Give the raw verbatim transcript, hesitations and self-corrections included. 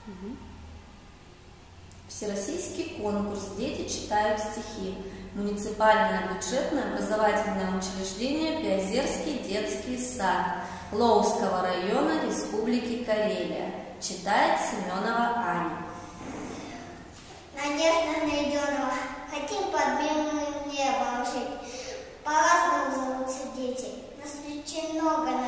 Угу. Всероссийский конкурс «Дети читают стихи». Муниципальное бюджетное образовательное учреждение «Приозерский детский сад» Лоуского района Республики Карелия. Читает Семенова Аня. Надежда Найденова. Хотим под мирным небом жить. По-разному зовутся дети. На свече много